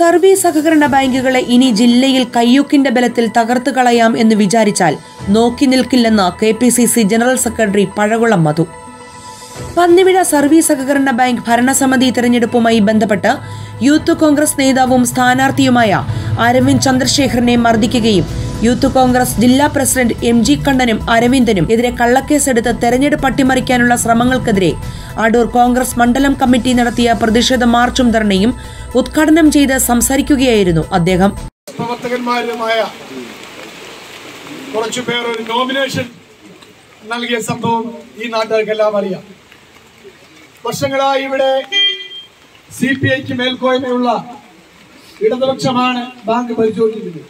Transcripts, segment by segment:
Service സഹകരണ ബാങ്കുകളെ ഇനി ജില്ലയിൽ കയ്യൂക്കിന്റെ ബലത്തിൽ തകർത്തു കളയാം എന്ന് വിചാരിച്ചാൽ നോക്കി നിൽക്കില്ലെന്ന് KPCC general secretary Pazhakulam Madhu. Pannivizha service സഹകരണ ബാങ്ക് ഭരണസമിതി തെരഞ്ഞെടുപ്പുമായി ബന്ധപ്പെട്ട് യൂത്ത് കോൺഗ്രസ് നേതാവും സ്ഥാനാർത്ഥിയുമായ അരവിന്ദ് ചന്ദ്രശേഖരനെ മർദ്ദിക്കുകയും യൂത്ത് കോൺഗ്രസ് ജില്ലാ പ്രസിഡന്റ് MG കണ്ണനും അരവിന്ദനും എതിരെ കള്ളക്കേസെടുത്ത് തെരഞ്ഞെടുപ്പ് അട്ടിമറിക്കാനുള്ള ശ്രമങ്ങൾക്കെതിരെ അടൂർ കോൺഗ്രസ് മണ്ഡലം കമ്മിറ്റി നടത്തിയ പ്രതിഷേധ മാർച്ചും ധർണയും ഉദ്ഘാടനം ചെയ്ത് സംസാരിക്കുകയായിരുന്നു അദ്ദേഹം. പ്രവർത്തകന്മാരുമായ കുറച്ചുപേർ ഒരു നോമിനേഷൻ നൽകിയ സംഭവം ഈ നാട്ടുകാർക്കെല്ലാം അറിയാം. വർഷങ്ങളായി ഇവിടെ CPIക്ക് മേൽക്കോയ്മയുള്ള ഇടതുപക്ഷമാണ് ബാങ്ക് ഭരിച്ചുകൊണ്ടിരിക്കുന്നത്.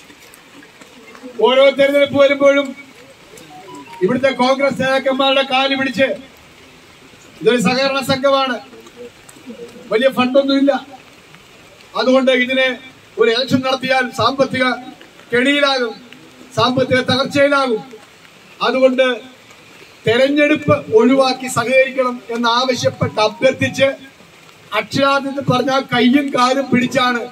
ഓരോ തെരഞ്ഞെടുപ്പ് വരുമ്പോഴും ഇവിടുത്തെ കോൺഗ്രസ് നേതാക്കന്മാരുടെ കാല് പിടിച്ച് ഇതൊരു സഹകരണ സംഘമാണ്, വലിയ ഫണ്ടൊന്നുമില്ല, അതുകൊണ്ട് ഇതിനെ ഒരു ഇലക്ഷൻ നടത്തിയാൽ സാമ്പത്തിക കെണിയിലാകും, സാമ്പത്തിക തകർച്ചയിലാകും, അതുകൊണ്ട് തെരഞ്ഞെടുപ്പ് ഒഴിവാക്കി സഹകരിക്കണം എന്നാവശ്യപ്പെട്ട് അഭ്യർത്ഥിച്ച് അക്ഷരാർത്ഥത്തിൽ പറഞ്ഞാൽ കയ്യും കാലും പിടിച്ചാണ്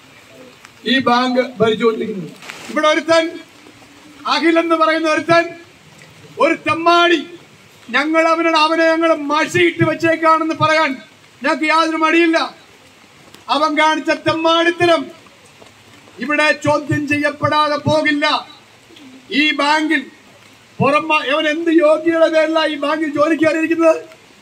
ഈ ബാങ്ക് ഭരിച്ചുകൊണ്ടിരിക്കുന്നത്. ഇവിടെ ഒരുത്തൻ അഖിലെന്ന് പറയുന്ന ഒരു തെമ്മാടി അവനെ ഞങ്ങൾ മഷിയിട്ട് വെച്ചേക്കാണെന്ന് പറയാൻ ഞങ്ങൾക്ക് യാതൊരു മടിയില്ല. അവൻ കാണിച്ച തെമ്മാടിത്തരം ഇവിടെ ചോദ്യം ചെയ്യപ്പെടാതെ പോകില്ല. ഈ ബാങ്കിൽ അവൻ എന്ത് യോഗ്യതയുടെ പേരില ഈ ബാങ്കിൽ ജോലിക്ക് കയറിയിരിക്കുന്നത്?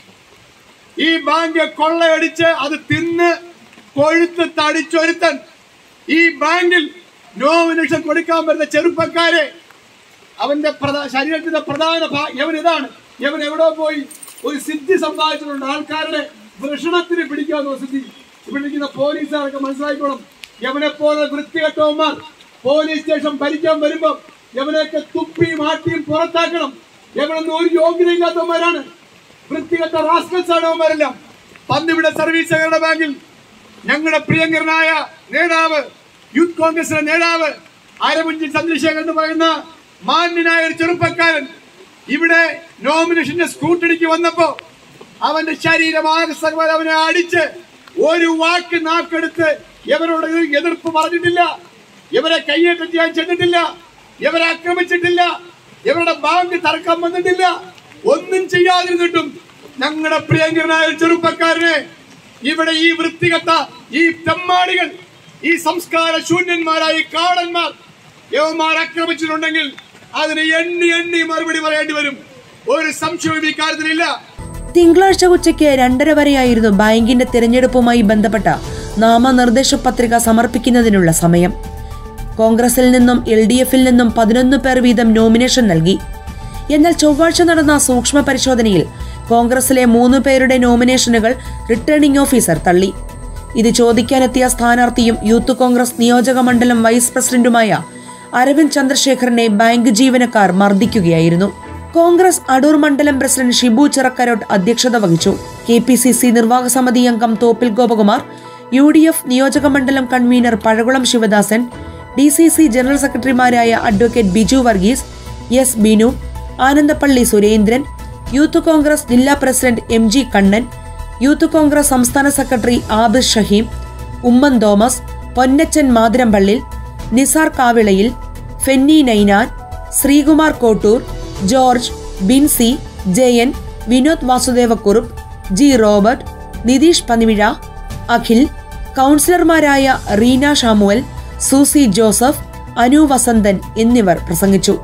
ഈ ബാങ്ക് കൊള്ളയടിച്ച് അത് തിന്ന് കൊഴുത്ത് തടിച്ചൊരുത്തൻ ഈ ബാങ്കിൽ നോമിനേഷൻ കൊടുക്കാൻ വരുന്ന ചെറുപ്പക്കാരെ അവന്റെ ശരീരത്തിന്റെ പ്രധാന ഇതാണ്. ഇവൻ എവിടെ പോയി ഒരു സിദ്ധി സമ്പാദിച്ചിട്ടുണ്ട്. ആൾക്കാരുടെ വൃഷണത്തിന് പിടിക്കാവുന്ന സിദ്ധി ഇവിടെ ഇരിക്കുന്ന പോലീസുകാരൊക്കെ മനസ്സിലാക്കണം. യവനെ പോലെ വൃത്തികെട്ടവന്മാർ പോലീസ് സ്റ്റേഷൻ ഭരിക്കാൻ വരുമ്പോ യവനെയൊക്കെ തുപ്പിയും ആട്ടിയും പുറത്താക്കണം. യവനൊന്നും ഒരു യോഗ്യതയില്ലാത്തവന്മാരാണ്, വൃത്തികെട്ട റാസ്കൽസ് ആണ് അവന്മാരെല്ലാം. പന്നിവിടെ സർവീസ് സഹകരണ ബാങ്കിൽ ഞങ്ങളുടെ പ്രിയങ്കരനായ നേതാവ്, യൂത്ത് കോൺഗ്രസിന്റെ നേതാവ് അരവിന്ദ് ചന്ദ്രശേഖരൻ എന്ന് പറയുന്ന മാന്യനായ ഒരു ചെറുപ്പക്കാരൻ ഇവിടെ നോമിനേഷന്റെ സ്കൂട്ടണിക്ക് വന്നപ്പോ അവന്റെ ശരീരമാകെ അവനെ അടിച്ച് ഒരു വാക്ക് നാക്കെടുത്ത് ഇവരോട് എതിർപ്പ് പറഞ്ഞിട്ടില്ല, ഇവരെ കയ്യേറ്റം ചെയ്യാൻ ചെന്നിട്ടില്ല, ഇവരെ ആക്രമിച്ചിട്ടില്ല, ഇവരുടെ ബാങ്ക് തർക്കം വന്നിട്ടില്ല. ഒന്നും ചെയ്യാതിരുന്നിട്ടും ഞങ്ങളുടെ പ്രിയങ്കരനായ ചെറുപ്പക്കാരനെ ഇവിടെ ഈ വൃത്തികെട്ട ഈ തെമ്മാടികൾ, ഈ സംസ്കാര ശൂന്യന്മാരായ കാടന്മാർ യവന്മാർ ആക്രമിച്ചിട്ടുണ്ടെങ്കിൽ അതിന് എണ്ണി മറുപടി പറയേണ്ടി വരും. ഒരു സംശയവും ഈ കാര്യത്തിലില്ല. തിങ്കളാഴ്ച ഉച്ചയ്ക്ക് 2:30 വരെയായിരുന്നു ബാങ്കിന്റെ തിരഞ്ഞെടുപ്പുമായി ബന്ധപ്പെട്ട നാമനിർദ്ദേശ പത്രിക സമർപ്പിക്കുന്നതിനുള്ള സമയം. കോൺഗ്രസിൽ നിന്നും LDFിൽ നിന്നും 11 പേർ വീതം നോമിനേഷൻ നൽകി. എന്നാൽ ചൊവ്വാഴ്ച നടന്ന സൂക്ഷ്മ പരിശോധനയിൽ കോൺഗ്രസിലെ 3 പേരുടെ നോമിനേഷനുകൾ റിട്ടേണിംഗ് ഓഫീസർ തള്ളി. ഇത് ചോദിക്കാനെത്തിയ സ്ഥാനാർത്ഥിയും യൂത്ത് കോൺഗ്രസ് നിയോജക മണ്ഡലം വൈസ് പ്രസിഡന്റുമായ അരവിന്ദ് ചന്ദ്രശേഖരനെ ബാങ്ക് ജീവനക്കാർ മർദ്ദിക്കുകയായിരുന്നു. കോൺഗ്രസ് അടൂർ മണ്ഡലം പ്രസിഡന്റ് ഷിബു ചിറക്കരോട്ട് അധ്യക്ഷത വഹിച്ചു. KPCC നിർവാഹക സമിതി അംഗം തോപ്പിൽ ഗോപകുമാർ, UDF നിയോജക മണ്ഡലം convener Pazhakulam Shivadasan, DCC general സെക്രട്ടറിമാരായ advocate Biju Varghese, S Binu, Anandappally Surendran, youth Congress ജില്ലാ president MG Kannan, youth Congress സംസ്ഥാന സെക്രട്ടറി ആബിദ് ഷഹീം, ഉമ്മൻ തോമസ്, പൊന്നച്ചൻ മാതിരമ്പള്ളിൽ, നിസാർ കാവിളയിൽ, ഫെന്നി നൈനാൻ, ശ്രീകുമാർ കോട്ടൂർ, ജോർജ്, ബിൻസി, ജയൻ, വിനോദ് വാസുദേവക്കുറുപ്പ്, G റോബർട്ട്, നിതീഷ് പന്നിവിഴ, അഖിൽ, കൗൺസിലർമാരായ റീന ഷാമുവൽ, സൂസി ജോസഫ്, അനു വസന്തൻ എന്നിവർ പ്രസംഗിച്ചു.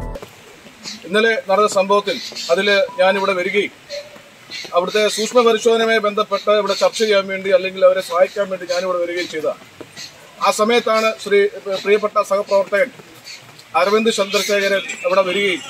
ഇന്നലെ നടന്ന സംഭവത്തിൽ ഞാനിവിടെ വരികയും അവിടുത്തെ സൂക്ഷ്മ പരിശോധനയുമായി ബന്ധപ്പെട്ട് ഇവിടെ ചർച്ച ചെയ്യാൻ വേണ്ടി അല്ലെങ്കിൽ അവരെ സഹായിക്കാൻ വേണ്ടി ഞാനിവിടെ വരികയും ചെയ്തതാണ്. ആ സമയത്താണ് പ്രിയപ്പെട്ട സഹപ്രവർത്തകൻ അരവിന്ദ് ചന്ദ്രശേഖരൻ ഇവിടെ വരികയും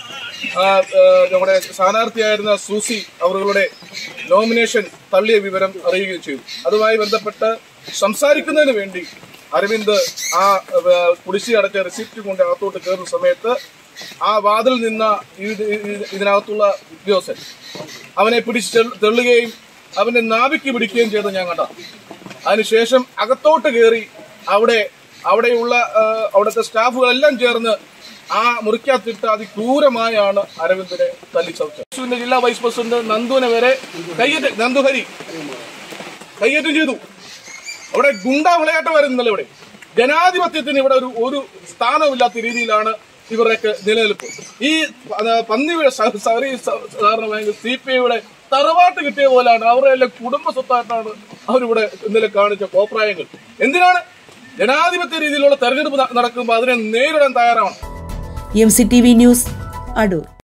നമ്മുടെ സ്ഥാനാർത്ഥിയായിരുന്ന സൂസി അവരുടെ നോമിനേഷൻ തള്ളിയ വിവരം അറിയുകയും ചെയ്തു. അതുമായി ബന്ധപ്പെട്ട് സംസാരിക്കുന്നതിന് വേണ്ടി അരവിന്ദ് ആ കുടിശ്ശിക അടച്ച റിസിപ്റ്റ് കൊണ്ട് അകത്തോട്ട് കയറുന്ന സമയത്ത് ആ വാതിൽ നിന്ന ഇതിനകത്തുള്ള ഉദ്യോഗസ്ഥൻ അവനെ പിടിച്ച് തെള്ളുകയും അവന്റെ നാവിക്ക് പിടിക്കുകയും ചെയ്ത് ഞാൻ കണ്ട. അതിനുശേഷം അകത്തോട്ട് കയറി അവിടെയുള്ള അവിടുത്തെ സ്റ്റാഫുകളെല്ലാം ചേർന്ന് ആ മുറിക്കകത്തിട്ട് അതിക്രൂരമായാണ് അരവിന്ദിനെ തല്ലിച്ചതച്ചത്. ജില്ലാ വൈസ് പ്രസിഡന്റ് നന്ദുവിനെ വരെ നന്ദുഹരി കയ്യേറ്റം ചെയ്തു. അവിടെ ഗുണ്ടാ വിളയാട്ടം വരുന്നില്ല. ഇവിടെ ജനാധിപത്യത്തിന് ഇവിടെ ഒരു സ്ഥാനമില്ലാത്ത രീതിയിലാണ് ഇവരുടെയൊക്കെ നിലനിൽപ്പ്. ഈ പന്നിയുടെ സഹകരണ ബാങ്ക് CPIയുടെ തറവാട്ട് കിട്ടിയ പോലെയാണ്. അവരുടെ എല്ലാം കുടുംബ സ്വത്തായിട്ടാണ് അവരിവിടെ ഇന്നലെ കാണിച്ച കോപ്രായങ്ങൾ. എന്തിനാണ്? ജനാധിപത്യ രീതിയിലുള്ള തെരഞ്ഞെടുപ്പ് നടക്കുമ്പോൾ അതിനെ നേരിടാൻ തയ്യാറാണ്. MCTV news, Adoor.